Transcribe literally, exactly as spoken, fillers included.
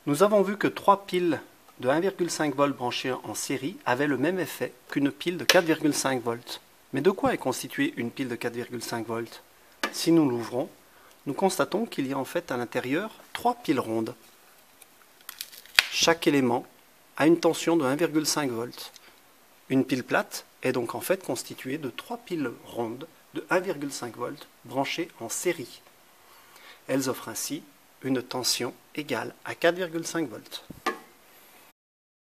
Nous avons vu que trois piles de un virgule cinq volts branchées en série avaient le même effet qu'une pile de quatre virgule cinq volts. Mais de quoi est constituée une pile de quatre virgule cinq volts? Si nous l'ouvrons, nous constatons qu'il y a en fait à l'intérieur trois piles rondes. Chaque élément a une tension de un virgule cinq volts. Une pile plate est donc en fait constituée de trois piles rondes de un virgule cinq volts branchées en série. Elles offrent ainsi une tension égale à quatre virgule cinq volts.